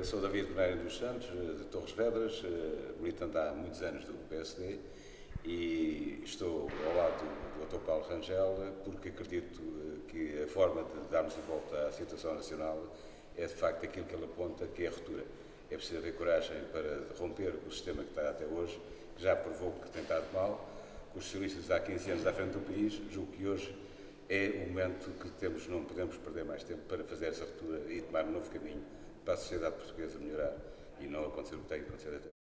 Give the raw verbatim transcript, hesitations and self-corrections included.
sou David Bonário dos Santos, de Torres Vedras, militante há muitos anos do P S D e estou ao lado do doutor Paulo Rangel porque acredito que a forma de darmos de volta à situação nacional é de facto aquilo que ele aponta, que é a ruptura. É preciso haver coragem para romper o sistema que está até hoje, que já provou que tem estado mal, com os socialistas há quinze anos à frente do país. Julgo que hoje é o momento que temos, não podemos perder mais tempo para fazer essa ruptura e tomar um novo caminho para a sociedade portuguesa melhorar e não acontecer o que tem acontecido até.